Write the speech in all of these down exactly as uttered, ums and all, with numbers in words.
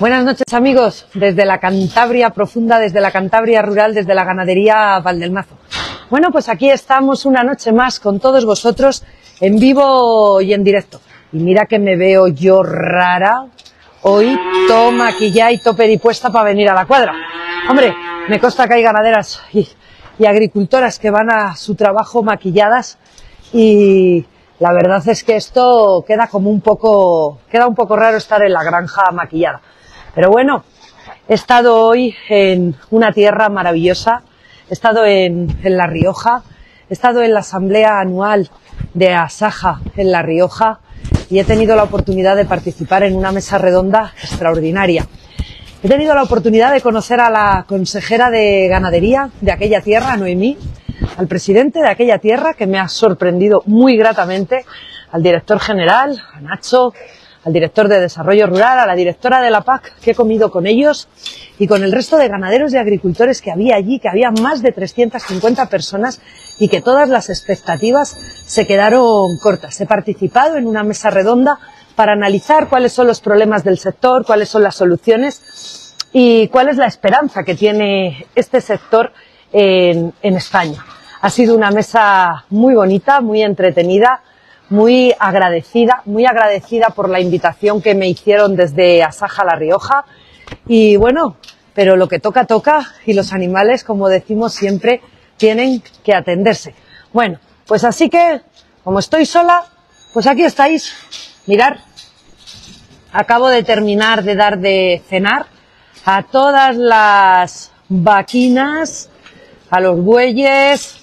Buenas noches, amigos, desde la Cantabria profunda, desde la Cantabria rural, desde la ganadería Valdelmazo. Bueno, pues aquí estamos una noche más con todos vosotros, en vivo y en directo. Y mira que me veo yo rara hoy, todo maquillada y todo peripuesta para venir a la cuadra. Hombre, me consta que hay ganaderas y, y agricultoras que van a su trabajo maquilladas y la verdad es que esto queda como un poco, queda un poco raro estar en la granja maquillada. Pero bueno, he estado hoy en una tierra maravillosa, he estado en, en La Rioja, he estado en la asamblea anual de Asaja en La Rioja y he tenido la oportunidad de participar en una mesa redonda extraordinaria. He tenido la oportunidad de conocer a la consejera de ganadería de aquella tierra, Noemí, al presidente de aquella tierra, que me ha sorprendido muy gratamente, al director general, a Nacho, al director de Desarrollo Rural, a la directora de la P A C, que he comido con ellos y con el resto de ganaderos y agricultores que había allí, que había más de trescientas cincuenta personas y que todas las expectativas se quedaron cortas. He participado en una mesa redonda para analizar cuáles son los problemas del sector, cuáles son las soluciones y cuál es la esperanza que tiene este sector en, en España. Ha sido una mesa muy bonita, muy entretenida, muy agradecida, muy agradecida por la invitación que me hicieron desde Asaja La Rioja. Y bueno, pero lo que toca, toca, y los animales, como decimos siempre, tienen que atenderse. Bueno, pues así que, como estoy sola, pues aquí estáis. Mirad, acabo de terminar de dar de cenar a todas las vaquinas, a los bueyes,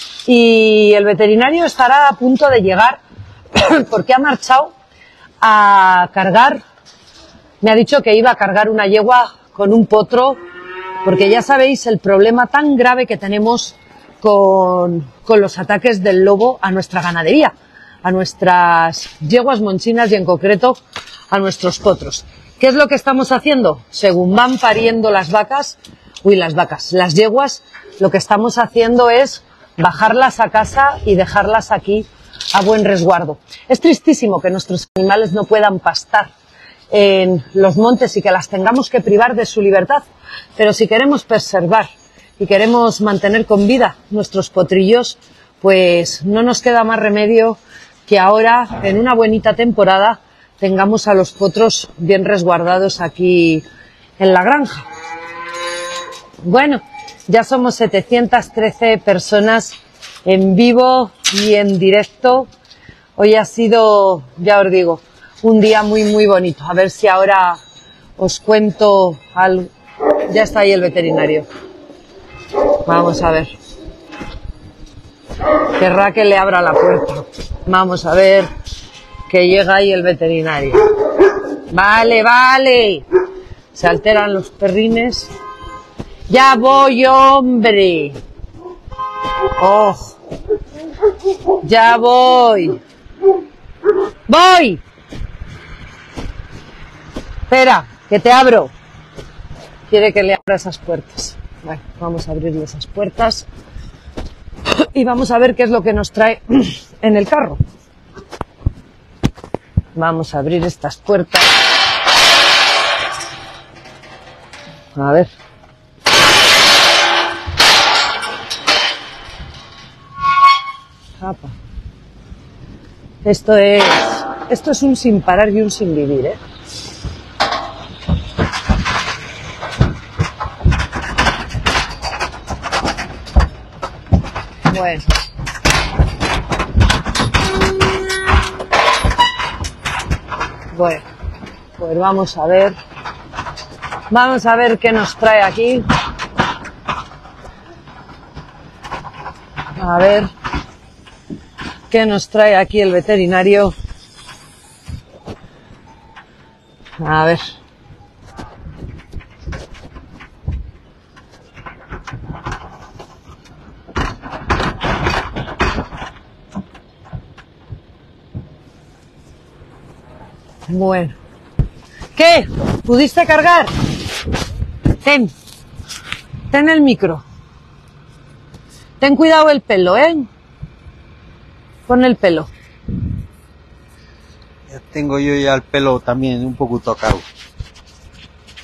y el veterinario estará a punto de llegar porque ha marchado a cargar, me ha dicho que iba a cargar una yegua con un potro, porque ya sabéis el problema tan grave que tenemos con, con los ataques del lobo a nuestra ganadería, a nuestras yeguas monchinas y en concreto a nuestros potros. ¿Qué es lo que estamos haciendo? Según van pariendo las vacas, uy, las vacas, las yeguas, lo que estamos haciendo es bajarlas a casa y dejarlas aquí a buen resguardo. Es tristísimo que nuestros animales no puedan pastar en los montes y que las tengamos que privar de su libertad, pero si queremos preservar y queremos mantener con vida nuestros potrillos, pues no nos queda más remedio que ahora, en una bonita temporada, tengamos a los potros bien resguardados aquí en la granja. Bueno, ya somos setecientas trece personas en vivo y en directo. Hoy ha sido, ya os digo, un día muy muy bonito. A ver si ahora os cuento algo. Ya está ahí el veterinario. Vamos a ver. Querrá que le abra la puerta. Vamos a ver que llega ahí el veterinario. Vale, vale. Se alteran los perrines. Ya voy, hombre. Oh. Ya voy. ¡Voy! Espera, que te abro. Quiere que le abra esas puertas. Bueno, vamos a abrirle esas puertas. Y vamos a ver qué es lo que nos trae en el carro. Vamos a abrir estas puertas. A ver. Apa. Esto es, esto es un sin parar y un sin vivir, ¿eh? Bueno. Bueno, pues vamos a ver. Vamos a ver qué nos trae aquí. A ver qué nos trae aquí el veterinario. A ver. Bueno. ¿Qué? ¿Pudiste cargar? Ten. Ten el micro. Ten cuidado el pelo, ¿eh? Pon el pelo. Ya tengo yo ya el pelo también un poco tocado.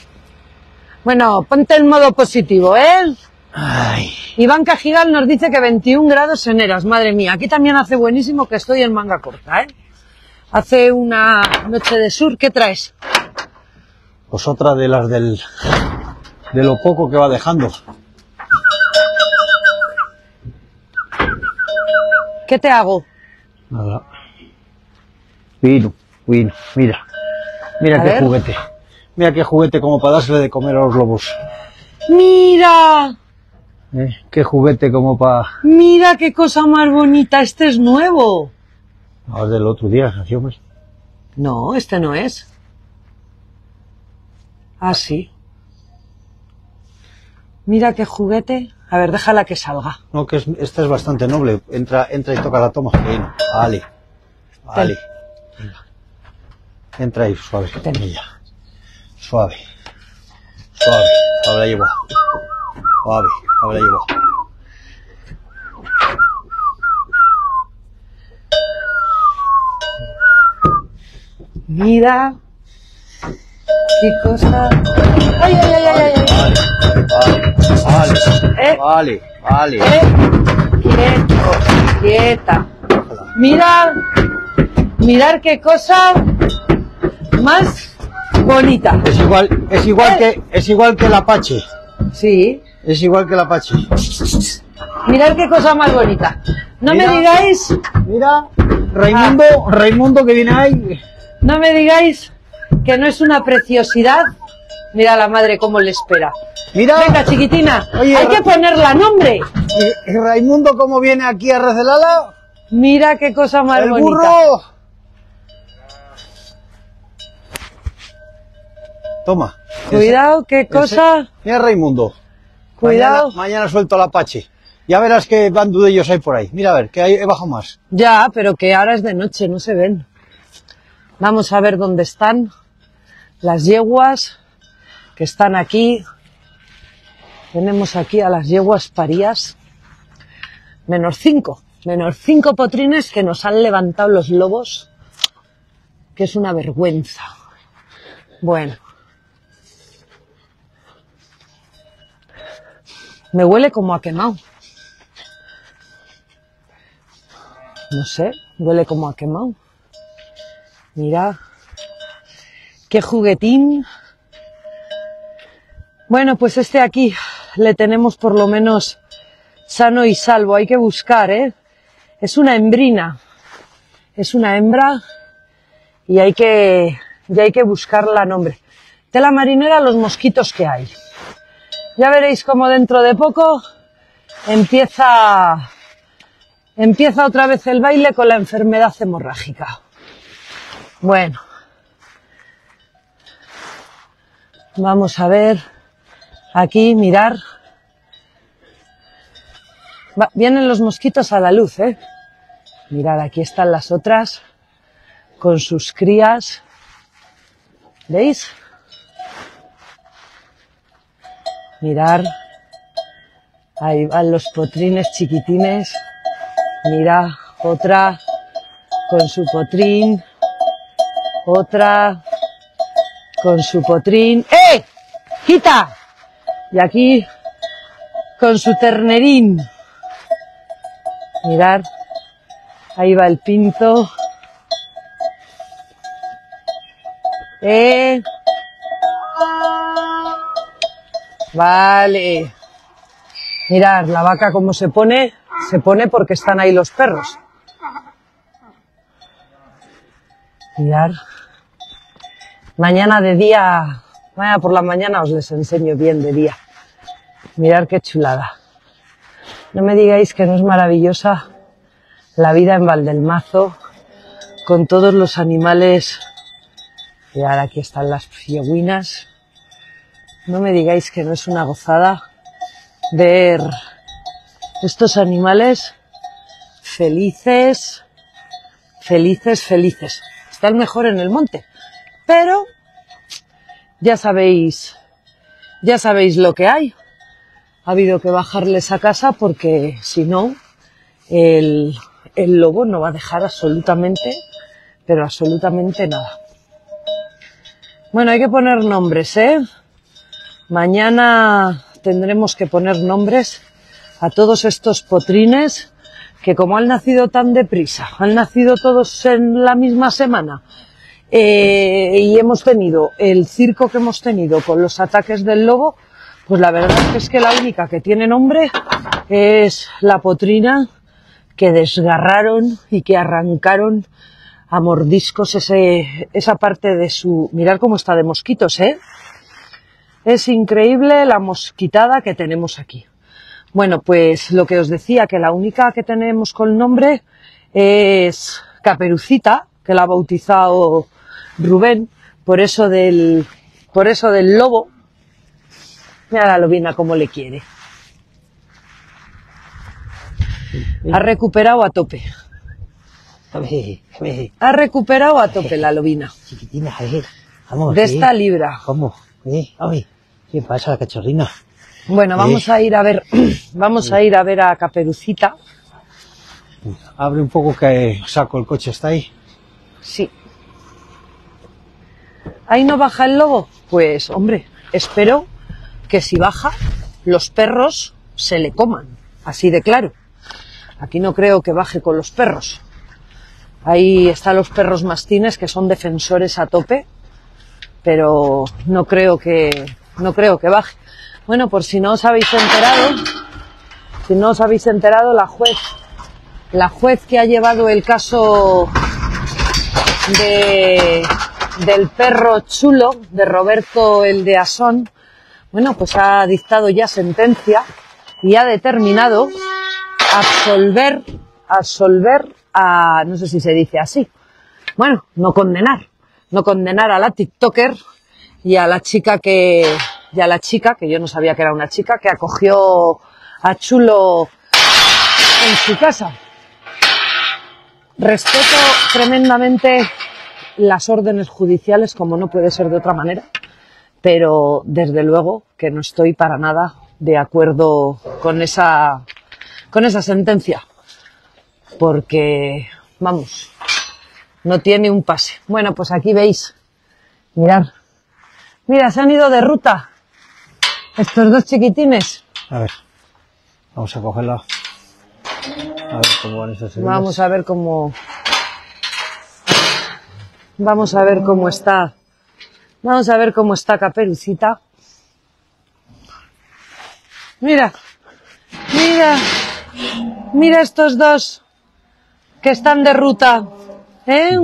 Bueno, ponte en modo positivo, ¿eh? Ay. Iván Cajigal nos dice que veintiún grados en Eras, madre mía. Aquí también hace buenísimo, que estoy en manga corta, ¿eh? Hace una noche de sur. ¿Qué traes? Pues otra de las del... de lo poco que va dejando. ¿Qué te hago? Nada. Vino, vino, mira. Mira A qué ver. juguete. Mira qué juguete como para dársele de comer a los lobos. ¡Mira! ¿Eh? Qué juguete como para... ¡Mira qué cosa más bonita! Este es nuevo. No, es del otro día, nació pues. No, este no es. Ah, sí. Mira qué juguete. A ver, déjala que salga. No, que es, este es bastante noble. Entra, entra y toca la toma. Bien, vale. Vale. Venga. Entra ahí, suave. Ten. Ella. Suave. Suave. Ahora la llevo. Suave. Ahora la llevo. Mira. Qué cosa. ¡Ay, ay, ay, ay, ay! Vale, vale, vale, ¿Eh? vale, vale. ¿Eh? Quieto, quieta. Mirad, mirad qué cosa más bonita. Es igual, es igual ¿Eh? que, es igual que el Apache. Sí, Es igual que el Apache. mirad qué cosa más bonita. No Mira. me digáis, Mira, Raimundo, Raimundo que viene ahí. no me digáis que no es una preciosidad. Mira a la madre cómo le espera. Mira, Venga, chiquitina, Oye, hay Ra- que ponerla nombre. y- y Raimundo cómo viene aquí a Recelala. Mira qué cosa más El bonita. burro. Toma. Cuidado, qué Ese- cosa. Mira Raimundo. Cuidado. Mañana, mañana suelto al Apache. Ya verás qué bandudillos hay por ahí. Mira a ver, que hay bajo más. Ya, pero que ahora es de noche, no se ven. Vamos a ver dónde están las yeguas que están aquí. Tenemos aquí a las yeguas parías. Menos cinco. Menos cinco potrines que nos han levantado los lobos. Que es una vergüenza. Bueno. Me huele como a quemado. No sé, huele como a quemado. Mira, qué juguetín. Bueno, pues este aquí le tenemos por lo menos sano y salvo. Hay que buscar, ¿eh? Es una hembrina. Es una hembra y hay que, y hay que buscarla nombre. Tela marinera, los mosquitos que hay. Ya veréis cómo dentro de poco empieza, empieza otra vez el baile con la enfermedad hemorrágica. Bueno, vamos a ver, aquí, mirar. Va, vienen los mosquitos a la luz, ¿eh? Mirad, aquí están las otras, con sus crías. ¿Veis? Mirar, ahí van los potrines chiquitines. Mira, otra con su potrín. Otra con su potrín. ¡Eh! ¡Quita! Y aquí con su ternerín. Mirad, ahí va el pinto. ¡Eh! Vale. Mirad, la vaca como se pone, se pone porque están ahí los perros. Mirad. Mañana de día, mañana por la mañana os les enseño bien de día. Mirad qué chulada. No me digáis que no es maravillosa la vida en Valdelmazo, con todos los animales. Mirad, aquí están las yeguinas. No me digáis que no es una gozada ver estos animales felices, felices, felices. Están mejor en el monte, pero ya sabéis, ya sabéis lo que hay. Ha habido que bajarles a casa porque si no, el, el lobo no va a dejar absolutamente, pero absolutamente nada. Bueno, hay que poner nombres, ¿eh? Mañana tendremos que poner nombres a todos estos potrines que, como han nacido tan deprisa, han nacido todos en la misma semana, eh, y hemos tenido el circo que hemos tenido con los ataques del lobo, pues la verdad es que la única que tiene nombre es la potrina que desgarraron y que arrancaron a mordiscos ese, esa parte de su... Mirad cómo está de mosquitos, ¿eh? Es increíble la mosquitada que tenemos aquí. Bueno, pues lo que os decía, que la única que tenemos con nombre es Caperucita, que la ha bautizado Rubén, por eso del, por eso del lobo. Mira la lobina cómo le quiere. Ha recuperado a tope. A ver, a ver. Ha recuperado a tope la lobina. Chiquitina, a ver. Vamos, De ¿eh? esta libra. ¿Cómo? ¿Eh? Ay, ¿qué pasa, la cachorrina? Bueno, vamos ¿Eh? a ir a ver, vamos a ir a ver a Caperucita. Abre un poco que saco el coche, ¿está ahí? Sí. ¿Ahí no baja el lobo? Pues, hombre, espero que si baja, los perros se le coman. Así de claro. Aquí no creo que baje con los perros. Ahí están los perros mastines, que son defensores a tope, pero no creo que, no creo que baje. Bueno, por si no os habéis enterado, si no os habéis enterado, la juez, la juez que ha llevado el caso de, del perro chulo, de Roberto el de Asón, bueno, pues ha dictado ya sentencia y ha determinado absolver, absolver a, no sé si se dice así, bueno, no condenar, no condenar a la TikToker y a la chica que, y a la chica, que yo no sabía que era una chica, que acogió a Chulo en su casa. Respeto tremendamente las órdenes judiciales, como no puede ser de otra manera, pero desde luego que no estoy para nada de acuerdo con esa, con esa sentencia, porque, vamos, no tiene un pase. Bueno, pues aquí veis, mirad, mira, se han ido de ruta estos dos chiquitines. A ver, vamos a cogerla. A ver cómo van esas heridas. Vamos a ver cómo, vamos a ver cómo está, vamos a ver cómo está Caperucita. Mira, mira, mira estos dos que están de ruta, ¿eh?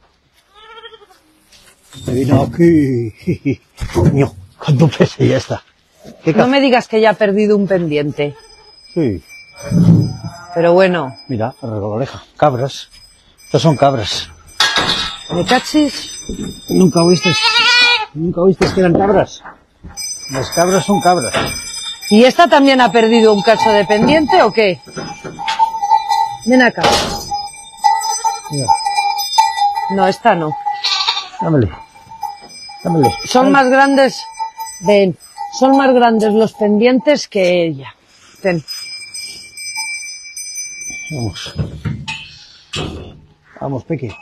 Se vino aquí. Coño, cuando pese ya está. ¿Qué No me digas que ya ha perdido un pendiente, Sí. pero bueno, Mira, la oreja. Cabras. Estos son cabras. ¿me cachis? ¿Nunca oíste? ¿Nunca oíste que eran cabras? Las cabras son cabras. ¿Y esta también ha perdido un cacho de pendiente o qué? Ven acá. Mira, No, esta no. dámele. Dámele. Son más grandes, ven, son más grandes los pendientes que ella. Ten. Vamos. Vamos, Peque.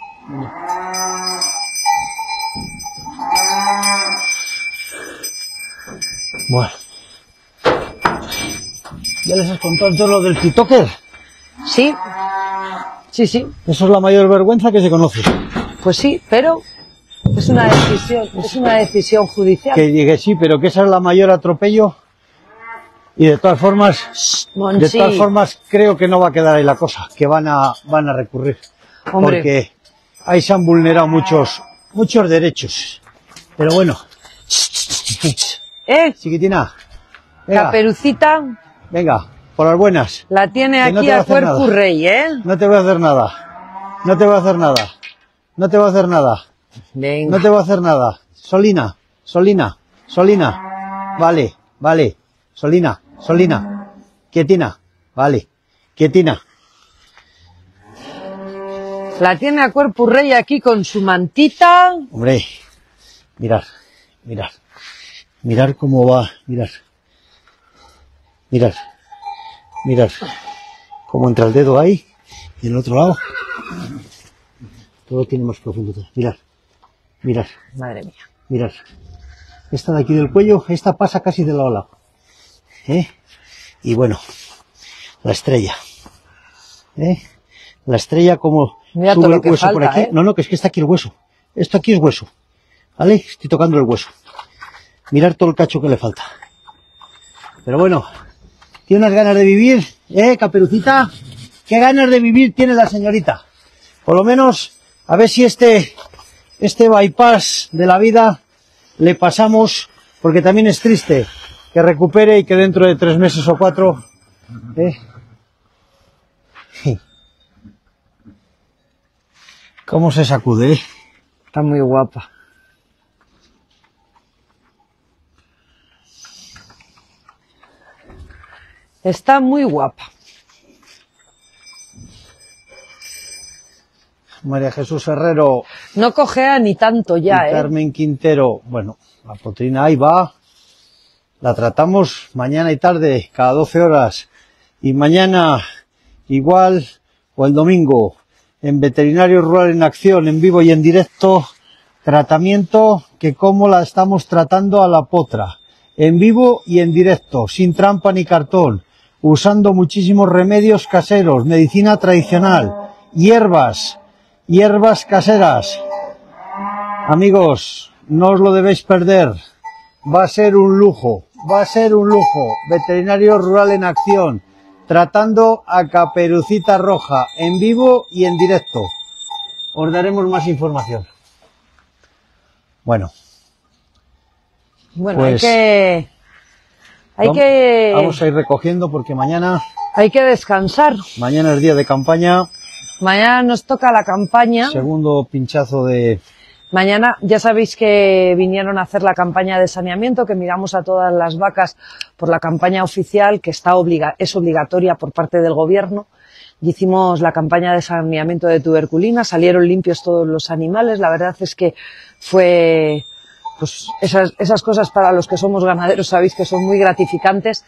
Bueno. ¿Ya les has contado todo lo del TikToker? Sí, sí, sí, Eso es la mayor vergüenza que se conoce. pues sí, pero es una decisión, es una decisión judicial. Que llegue sí, pero que esa es la mayor atropello. Y de todas formas, Shh, de Monchi. todas formas, creo que no va a quedar ahí la cosa, que van a, van a recurrir. Hombre. Porque ahí se han vulnerado muchos, muchos derechos. Pero bueno. ¿Eh? Chiquitina. Venga, Caperucita venga, por las buenas. la tiene Que no aquí te va a a hacer cuerpo nada. rey, ¿eh? No te voy a hacer nada. No te voy a hacer nada. No te voy a hacer nada. Venga. No te voy a hacer nada. Solina, Solina, Solina. Vale, vale. Solina, Solina. Quietina. Vale. Quietina. La tiene a cuerpo rey aquí con su mantita. Hombre, mirar, mirar. Mirar cómo va, mirar. Mirar. Mirar. Cómo entra el dedo ahí y en el otro lado. Todo tiene más profundidad. Mirar. Mirar. Madre mía. Mirar. esta de aquí del cuello, esta pasa casi de lado a lado. ¿Eh? Y bueno, la estrella. ¿Eh? La estrella como Mira sube todo el lo que hueso por falta, aquí. ¿eh? No, no, que es que está aquí el hueso. Esto aquí es hueso. ¿Vale? Estoy tocando el hueso. Mirar todo el cacho que le falta. Pero bueno, tiene unas ganas de vivir, ¿eh, Caperucita? ¿Qué ganas de vivir tiene la señorita? Por lo menos, a ver si este, este bypass de la vida le pasamos, porque también es triste que recupere y que dentro de tres meses o cuatro, ¿eh? ¿Cómo se sacude, eh? Está muy guapa. Está muy guapa. María Jesús Herrero No cojea ni tanto ya, y ¿eh? Carmen Quintero, bueno, la potrina ahí va, la tratamos mañana y tarde, cada doce horas, y mañana igual, o el domingo, en Veterinario Rural en Acción, en vivo y en directo, tratamiento que como la estamos tratando a la potra, en vivo y en directo, sin trampa ni cartón, usando muchísimos remedios caseros, medicina tradicional, hierbas, hierbas caseras. Amigos, no os lo debéis perder, va a ser un lujo, va a ser un lujo. Veterinario Rural en Acción, tratando a Caperucita Roja, en vivo y en directo. Os daremos más información. Bueno, Bueno, pues, hay que... Hay vamos, que... vamos a ir recogiendo porque mañana, Hay que descansar. mañana es día de campaña, Mañana nos toca la campaña. segundo pinchazo de... Mañana ya sabéis que vinieron a hacer la campaña de saneamiento, que miramos a todas las vacas por la campaña oficial, que está obliga es obligatoria por parte del gobierno. Y hicimos la campaña de saneamiento de tuberculina, salieron limpios todos los animales. La verdad es que fue, pues esas, esas cosas para los que somos ganaderos sabéis que son muy gratificantes.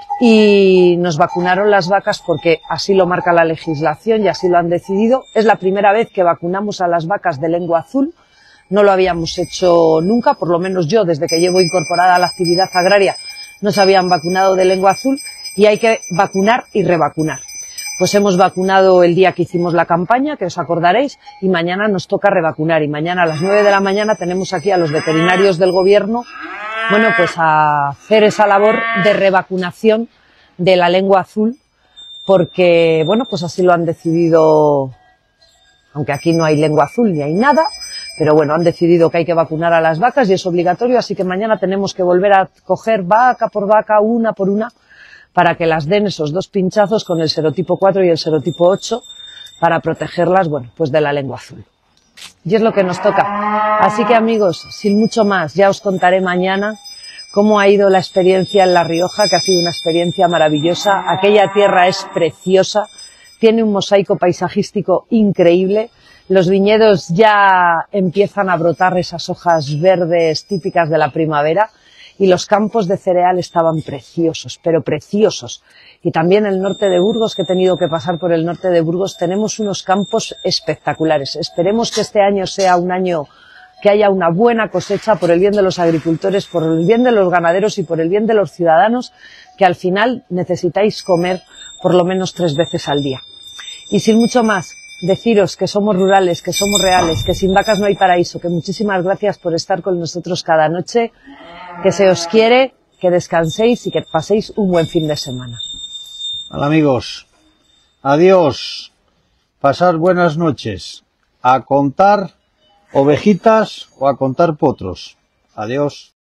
Y nos vacunaron las vacas porque así lo marca la legislación y así lo han decidido. Es la primera vez que vacunamos a las vacas de lengua azul. No lo habíamos hecho nunca, por lo menos yo, desde que llevo incorporada a la actividad agraria, no se habían vacunado de lengua azul y hay que vacunar y revacunar. Pues hemos vacunado el día que hicimos la campaña, que os acordaréis, y mañana nos toca revacunar. Y mañana a las nueve de la mañana tenemos aquí a los veterinarios del gobierno, bueno, pues a hacer esa labor de revacunación de la lengua azul, porque, bueno, pues así lo han decidido, aunque aquí no hay lengua azul ni hay nada, pero bueno, han decidido que hay que vacunar a las vacas y es obligatorio, así que mañana tenemos que volver a coger vaca por vaca, una por una, para que las den esos dos pinchazos con el serotipo cuatro y el serotipo ocho, para protegerlas, bueno, pues de la lengua azul. Y es lo que nos toca. Así que amigos, sin mucho más, ya os contaré mañana cómo ha ido la experiencia en La Rioja, que ha sido una experiencia maravillosa. Aquella tierra es preciosa, tiene un mosaico paisajístico increíble. Los viñedos ya empiezan a brotar esas hojas verdes típicas de la primavera y los campos de cereal estaban preciosos, pero preciosos. Y también el norte de Burgos, que he tenido que pasar por el norte de Burgos, tenemos unos campos espectaculares. Esperemos que este año sea un año que haya una buena cosecha por el bien de los agricultores, por el bien de los ganaderos y por el bien de los ciudadanos, que al final necesitáis comer por lo menos tres veces al día. Y sin mucho más, deciros que somos rurales, que somos reales, que sin vacas no hay paraíso, que muchísimas gracias por estar con nosotros cada noche, que se os quiere, que descanséis y que paséis un buen fin de semana. Hola amigos, adiós, pasar buenas noches, a contar ovejitas o a contar potros, adiós.